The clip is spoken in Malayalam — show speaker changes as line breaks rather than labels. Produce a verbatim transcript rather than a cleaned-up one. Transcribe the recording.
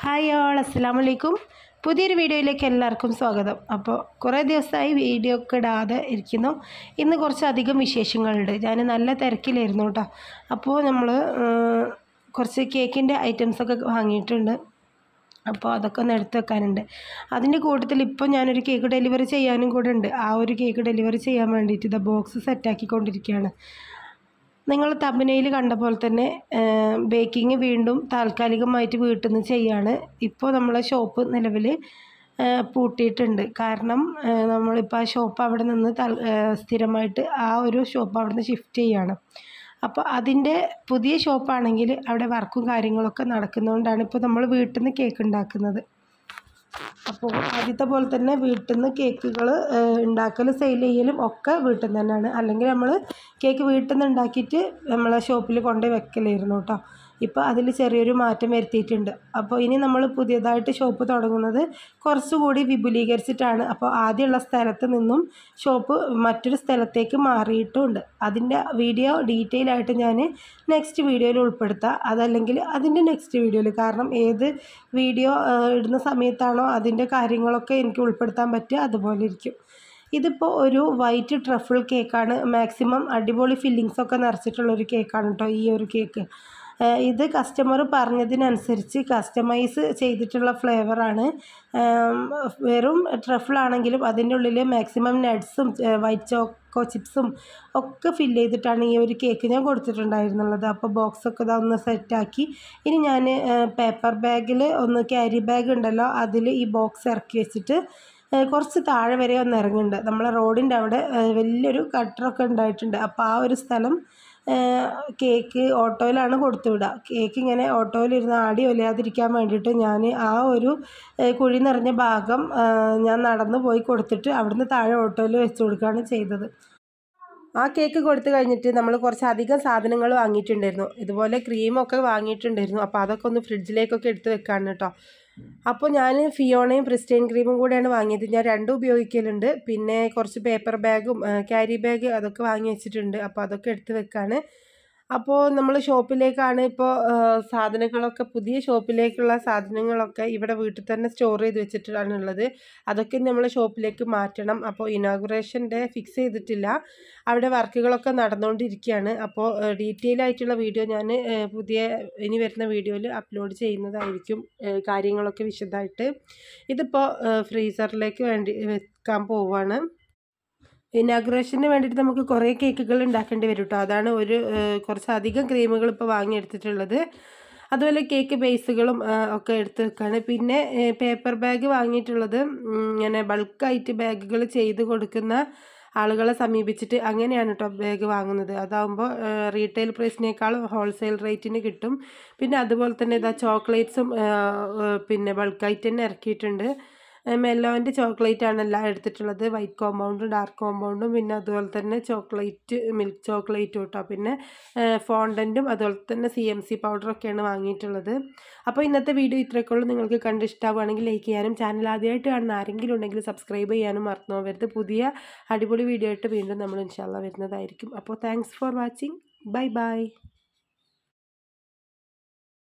ഹായ് ഓൾ, അസ്സലാമു അലൈക്കും. പുതിയൊരു വീഡിയോയിലേക്ക് എല്ലാവർക്കും സ്വാഗതം. അപ്പോൾ കുറേ ദിവസമായി വീഡിയോ ഒക്കെ ഇടാതെ ഇരിക്കുന്നു. ഇന്ന് കുറച്ചധികം വിശേഷങ്ങളുണ്ട്. ഞാൻ നല്ല തിരക്കിലായിരുന്നു കേട്ടോ. അപ്പോൾ നമ്മൾ കുറച്ച് കേക്കിൻ്റെ ഐറ്റംസൊക്കെ വാങ്ങിയിട്ടുണ്ട്. അപ്പോൾ അതൊക്കെ ഒന്ന് എടുത്ത് വെക്കാനുണ്ട്. അതിൻ്റെ കൂട്ടത്തിൽ ഇപ്പോൾ ഞാനൊരു കേക്ക് ഡെലിവറി ചെയ്യാനും കൂടെ ഉണ്ട്. ആ ഒരു കേക്ക് ഡെലിവറി ചെയ്യാൻ വേണ്ടിയിട്ട് ഇത് ബോക്സ് സെറ്റാക്കിക്കൊണ്ടിരിക്കുകയാണ്. നിങ്ങൾ തമ്പനയിൽ കണ്ട പോലെ തന്നെ ബേക്കിംഗ് വീണ്ടും താൽക്കാലികമായിട്ട് വീട്ടിൽ നിന്ന് ചെയ്യാണ്. ഇപ്പോൾ നമ്മളെ ഷോപ്പ് നിലവിൽ പൂട്ടിയിട്ടുണ്ട്. കാരണം നമ്മളിപ്പോൾ ആ ഷോപ്പ് അവിടെ നിന്ന് സ്ഥിരമായിട്ട് ആ ഒരു ഷോപ്പ് അവിടെ നിന്ന് ഷിഫ്റ്റ് ചെയ്യുകയാണ്. അപ്പോൾ അതിൻ്റെ പുതിയ ഷോപ്പാണെങ്കിൽ അവിടെ വർക്കും കാര്യങ്ങളൊക്കെ നടക്കുന്നതുകൊണ്ടാണ് ഇപ്പോൾ നമ്മൾ വീട്ടിൽ നിന്ന് കേക്ക് ഉണ്ടാക്കുന്നത്. അപ്പോൾ ആദ്യത്തെ പോലെ തന്നെ വീട്ടിൽ നിന്ന് കേക്കുകൾ ഉണ്ടാക്കലും സെയിൽ ചെയ്യലും ഒക്കെ വീട്ടിൽ നിന്ന് തന്നെയാണ്. അല്ലെങ്കിൽ നമ്മൾ കേക്ക് വീട്ടിൽ നിന്ന് ഉണ്ടാക്കിയിട്ട് നമ്മളെ ഷോപ്പിൽ കൊണ്ടുപോയി വെക്കലായിരുന്നു കേട്ടോ. ഇപ്പോൾ അതിൽ ചെറിയൊരു മാറ്റം വരുത്തിയിട്ടുണ്ട്. അപ്പോൾ ഇനി നമ്മൾ പുതിയതായിട്ട് ഷോപ്പ് തുടങ്ങുന്നത് കുറച്ചുകൂടി വിപുലീകരിച്ചിട്ടാണ്. അപ്പോൾ ആദ്യമുള്ള സ്ഥലത്ത് നിന്നും ഷോപ്പ് മറ്റൊരു സ്ഥലത്തേക്ക് മാറിയിട്ടുമുണ്ട്. അതിൻ്റെ വീഡിയോ ഡീറ്റെയിൽ ആയിട്ട് ഞാൻ നെക്സ്റ്റ് വീഡിയോയിൽ ഉൾപ്പെടുത്താം. അതല്ലെങ്കിൽ അതിൻ്റെ നെക്സ്റ്റ് വീഡിയോയിൽ, കാരണം ഏത് വീഡിയോ ഇടുന്ന സമയത്താണോ അതിൻ്റെ കാര്യങ്ങളൊക്കെ എനിക്ക് ഉൾപ്പെടുത്താൻ പറ്റുക അതുപോലെ ഇരിക്കും. ഇതിപ്പോൾ ഒരു വൈറ്റ് ട്രഫിൾ കേക്കാണ്. മാക്സിമം അടിപൊളി ഫില്ലിങ്സൊക്കെ നിറച്ചിട്ടുള്ളൊരു കേക്കാണ് കേട്ടോ ഈ ഒരു കേക്ക്. ഇത് കസ്റ്റമർ പറഞ്ഞതിനനുസരിച്ച് കസ്റ്റമൈസ് ചെയ്തിട്ടുള്ള ഫ്ലേവറാണ്. വെറും ട്രഫിളാണെങ്കിലും അതിൻ്റെ ഉള്ളിൽ മാക്സിമം നട്ട്സും വൈറ്റ് ചോക്കോ ചിപ്സും ഒക്കെ ഫില്ല് ചെയ്തിട്ടാണ് ഈ ഒരു കേക്ക് ഞാൻ കൊടുത്തിട്ടുണ്ടായിരുന്നുള്ളത്. അപ്പോൾ ബോക്സൊക്കെ ഇതാ ഒന്ന് സെറ്റാക്കി. ഇനി ഞാൻ പേപ്പർ ബാഗിൽ ഒന്ന് ക്യാരി ബാഗ് ഉണ്ടല്ലോ, അതിൽ ഈ ബോക്സ് ഇറക്കി വെച്ചിട്ട് കുറച്ച് താഴെ വരെ ഒന്ന് ഇറങ്ങുന്നുണ്ട്. നമ്മളെ റോഡിൻ്റെ അവിടെ വലിയൊരു കട്ടറൊക്കെ ഉണ്ടായിട്ടുണ്ട്. അപ്പോൾ ആ ഒരു സ്ഥലം കേക്ക് ഓട്ടോയിലാണ് കൊടുത്തു വിടുക. കേക്ക് ഇങ്ങനെ ഓട്ടോയിലിരുന്ന് ആടി ഒലയാതിരിക്കാൻ വേണ്ടിയിട്ട് ഞാൻ ആ ഒരു കുഴി നിറഞ്ഞ ഭാഗം ഞാൻ നടന്നു പോയി കൊടുത്തിട്ട് അവിടുന്ന് താഴെ ഓട്ടോയിൽ വെച്ച് കൊടുക്കുകയാണ് ചെയ്തത്. ആ കേക്ക് കൊടുത്തു കഴിഞ്ഞിട്ട് നമ്മൾ കുറച്ചധികം സാധനങ്ങൾ വാങ്ങിയിട്ടുണ്ടായിരുന്നു. ഇതുപോലെ ക്രീമൊക്കെ വാങ്ങിയിട്ടുണ്ടായിരുന്നു. അപ്പോൾ അതൊക്കെ ഒന്ന് ഫ്രിഡ്ജിലേക്കൊക്കെ എടുത്ത് വെക്കാണ് കേട്ടോ. അപ്പോൾ ഞാൻ ഫിയോണയും പ്രിസ്റ്റൈൻ ക്രീമും കൂടെയാണ് വാങ്ങിയത്. ഞാൻ രണ്ടും ഉപയോഗിക്കലുണ്ട്. പിന്നെ കുറച്ച് പേപ്പർ ബാഗും ക്യാരി ബാഗ് അതൊക്കെ വാങ്ങി വെച്ചിട്ടുണ്ട്. അപ്പോൾ അതൊക്കെ എടുത്ത് വെക്കാണ്. അപ്പോൾ നമ്മൾ ഷോപ്പിലേക്കാണ് ഇപ്പോൾ സാധനങ്ങളൊക്കെ, പുതിയ ഷോപ്പിലേക്കുള്ള സാധനങ്ങളൊക്കെ ഇവിടെ വീട്ടിൽ തന്നെ സ്റ്റോർ ചെയ്ത് വെച്ചിട്ടാണ് ഉള്ളത്. അതൊക്കെ നമ്മൾ ഷോപ്പിലേക്ക് മാറ്റണം. അപ്പോൾ ഇനോഗ്രേഷൻ്റെ ഫിക്സ് ചെയ്തിട്ടില്ല, അവിടെ വർക്കുകളൊക്കെ നടന്നുകൊണ്ടിരിക്കുകയാണ്. അപ്പോൾ ഡീറ്റെയിൽ ആയിട്ടുള്ള വീഡിയോ ഞാൻ പുതിയ ഇനി വരുന്ന വീഡിയോയിൽ അപ്ലോഡ് ചെയ്യുന്നതായിരിക്കും, കാര്യങ്ങളൊക്കെ വിശദമായിട്ട്. ഇതിപ്പോൾ ഫ്രീസറിലേക്ക് വേണ്ടി വെക്കാൻ പോവുകയാണ്. ഇനാഗ്രേഷന് വേണ്ടിയിട്ട് നമുക്ക് കുറേ കേക്കുകൾ ഉണ്ടാക്കേണ്ടി വരും കേട്ടോ. അതാണ് ഒരു കുറച്ചധികം ക്രീമുകൾ ഇപ്പോൾ വാങ്ങിയെടുത്തിട്ടുള്ളത്. അതുപോലെ കേക്ക് ബേസുകളും ഒക്കെ എടുത്ത് വെക്കാണ്. പിന്നെ പേപ്പർ ബാഗ് വാങ്ങിയിട്ടുള്ളത് ഇങ്ങനെ ബൾക്കായിട്ട് ബാഗുകൾ ചെയ്ത് കൊടുക്കുന്ന ആളുകളെ സമീപിച്ചിട്ട് അങ്ങനെയാണ് കേട്ടോ ബാഗ് വാങ്ങുന്നത്. അതാകുമ്പോൾ റീറ്റെയിൽ പ്രൈസിനേക്കാളും ഹോൾസെയിൽ റേറ്റിന് കിട്ടും. പിന്നെ അതുപോലെ തന്നെ ഇതാ ചോക്ലേറ്റ്സും പിന്നെ ബൾക്കായിട്ട് തന്നെ ഇറക്കിയിട്ടുണ്ട്. മെല്ലോൻ്റെ ചോക്ലേറ്റ് ആണ് എല്ലാം എടുത്തിട്ടുള്ളത്. വൈറ്റ് കോമ്പൗണ്ടും ഡാർക്ക് കോമ്പൗണ്ടും പിന്നെ അതുപോലെ തന്നെ ചോക്ലേറ്റ് മിൽക്ക് ചോക്ലേറ്റും കേട്ടോ. പിന്നെ ഫോണ്ടൻറ്റും അതുപോലെ തന്നെ സി എം സി പൗഡറൊക്കെയാണ് വാങ്ങിയിട്ടുള്ളത്. അപ്പോൾ ഇന്നത്തെ വീഡിയോ ഇത്രയൊക്കെ ഉള്ളൂ. നിങ്ങൾക്ക് കണ്ട് ഇഷ്ടമാവുകയാണെങ്കിൽ ലൈക്ക് ചെയ്യാനും ചാനൽ ആദ്യമായിട്ട് കാണുന്ന ആരെങ്കിലും ഉണ്ടെങ്കിൽ സബ്സ്ക്രൈബ് ചെയ്യാനും മറന്നു പോകരുത്. പുതിയ അടിപൊളി വീഡിയോ ആയിട്ട് വീണ്ടും നമ്മൾ ഇൻഷാ അല്ലാഹ് വരുന്നതായിരിക്കും. അപ്പോൾ thanks for watching. Bye by.